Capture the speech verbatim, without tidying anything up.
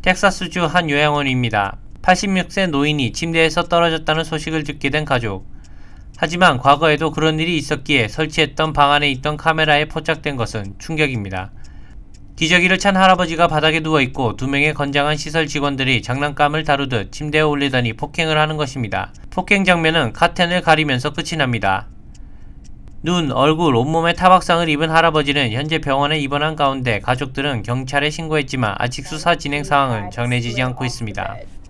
텍사스주 한 요양원입니다. 팔십육 세 노인이 침대에서 떨어졌다는 소식을 듣게 된 가족. 하지만 과거에도 그런 일이 있었기에 설치했던 방 안에 있던 카메라에 포착된 것은 충격입니다. 기저귀를 찬 할아버지가 바닥에 누워있고 두 명의 건장한 시설 직원들이 장난감을 다루듯 침대에 올리더니 폭행을 하는 것입니다. 폭행 장면은 카텐을 가리면서 끝이 납니다. 눈, 얼굴, 온몸에 타박상을 입은 할아버지는 현재 병원에 입원한 가운데 가족들은 경찰에 신고했지만 아직 수사 진행 상황은 정해지지 않고 있습니다.